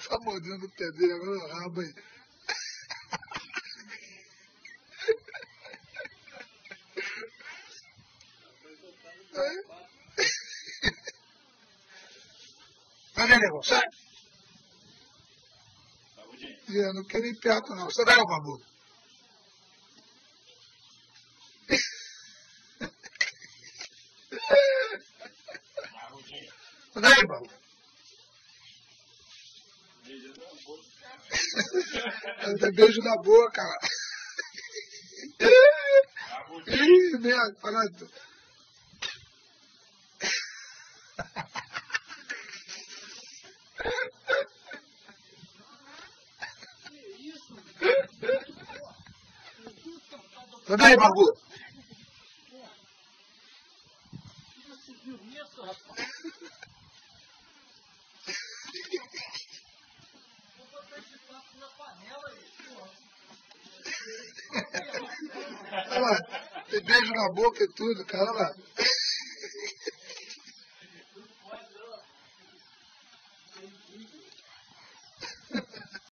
Tá mordendo o pé dele agora no rabo aí. Vai, nego, sai! Eu não quero ir perto, não. Sai daí, babu. Sai daí, babu. Beijo na boca, cara. Ih, merda, parado. Sai daí, babu. Olha lá, tem beijo na boca e tudo, cara, olha lá.